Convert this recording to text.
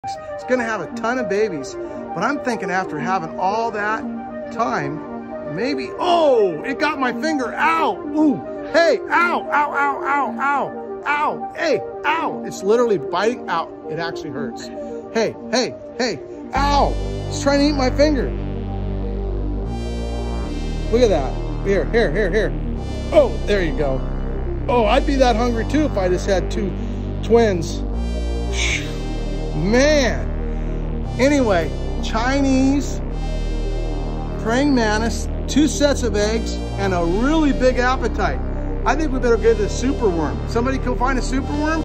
It's gonna have a ton of babies, but I'm thinking after having all that time, maybe, oh, it got my finger, ow, ooh, hey, ow, ow, ow, ow, ow, ow, hey, ow. It's literally biting out. It actually hurts. Hey, hey, hey, ow, it's trying to eat my finger. Look at that. Here, here, here, here. Oh, there you go. Oh, I'd be that hungry too if I just had two twins. Man. Anyway, Chinese praying mantis, 2 sets of eggs, and a really big appetite. I think we better get the super worm. Somebody go find a super worm?